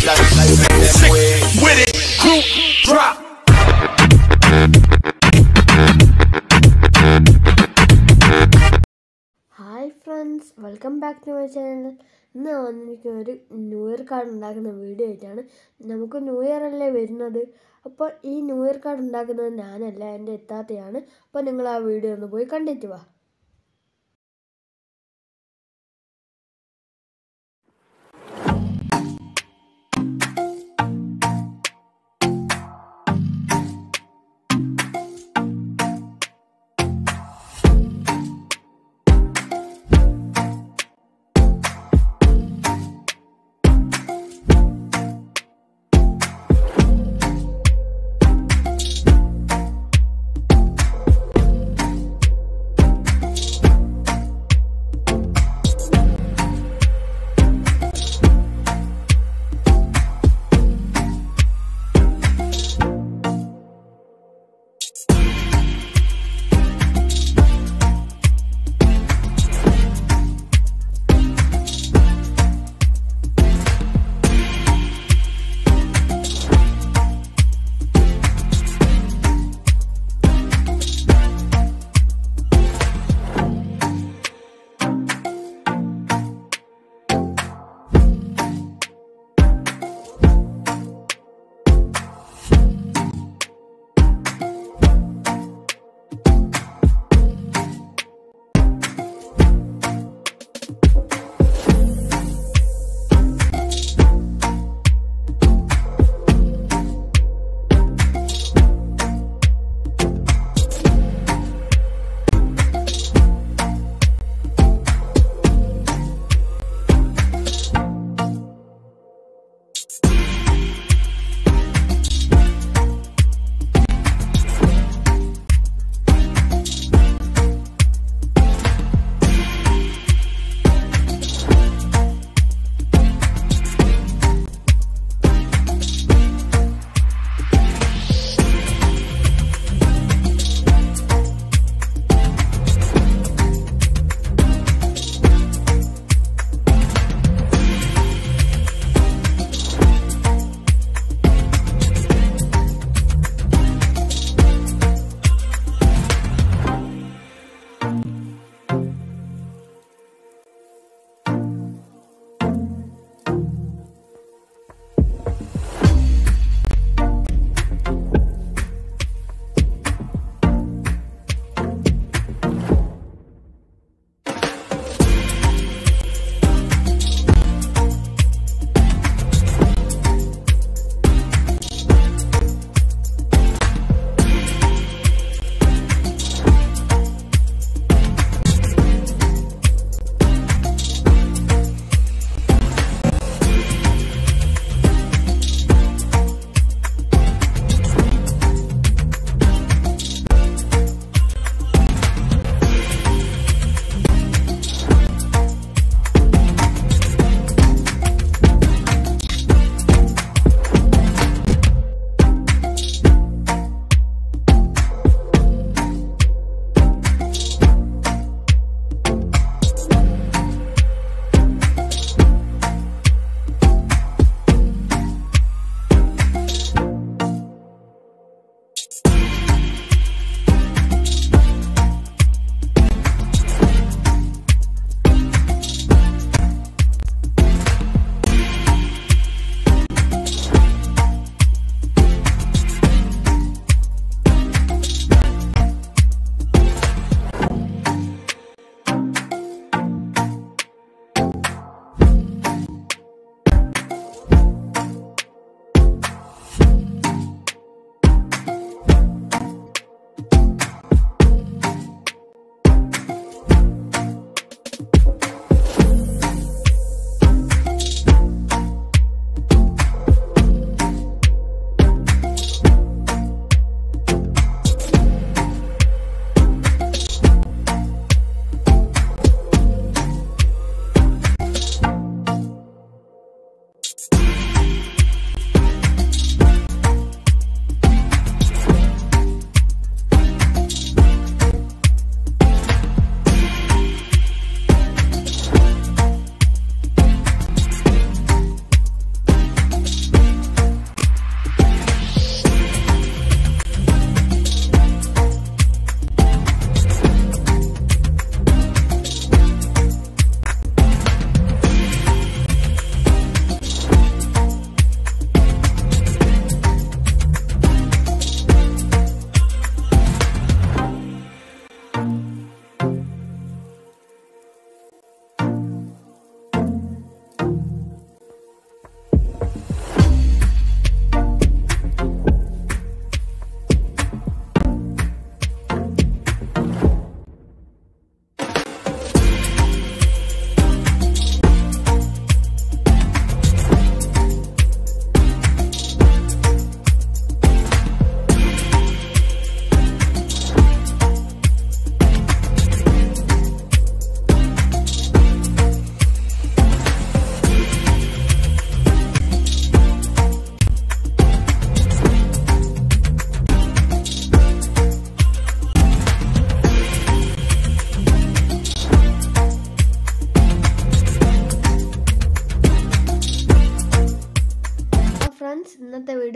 Sick with it, group drop. Hi friends, welcome back to my channel. ഇന്ന് വന്നിരിക്കുന്ന ഒരു new year card ഉണ്ടാക്കുന്ന video ആയിട്ടാണ്. നമുക്ക് ന്യൂ ഇയർ അല്ലേ വരുന്നത്. അപ്പോൾ ഈ ന്യൂ ഇയർ കാർഡ് ഉണ്ടാക്കുന്നത് ഞാനല്ല, എൻ്റെ എത്താത്തയാണ്. അപ്പോൾ നിങ്ങൾ ആ വീഡിയോ ഒന്ന് പോയി കണ്ടിട്ട് വാ.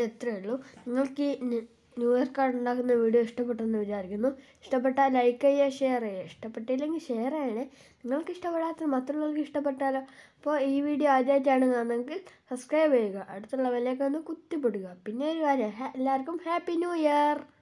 എത്രയേ ഉള്ളൂ. നിങ്ങൾക്ക് ഈ ന്യൂ ഇയർ കാർഡ് ഉണ്ടാക്കുന്ന വീഡിയോ ഇഷ്ടപ്പെട്ടെന്ന് വിചാരിക്കുന്നു. ഇഷ്ടപ്പെട്ടാൽ ലൈക്ക് ചെയ്യുക, ഷെയർ ചെയ്യുക. ഇഷ്ടപ്പെട്ടില്ലെങ്കിൽ ഷെയർ ചെയ്യണേ. നിങ്ങൾക്ക് ഇഷ്ടപ്പെടാത്ത മറ്റുള്ളവർക്ക് ഇഷ്ടപ്പെട്ടാലോ. അപ്പോൾ ഈ വീഡിയോ ആദ്യമായിട്ടാണ് കാണുന്നതെങ്കിൽ സബ്സ്ക്രൈബ് ചെയ്യുക, അടുത്തുള്ള ബെല്ലൈക്കൺ ഒന്ന് കുത്തിപ്പിടുക. പിന്നെ ഒരു കാര്യം, എല്ലാവർക്കും ഹാപ്പി ന്യൂ ഇയർ.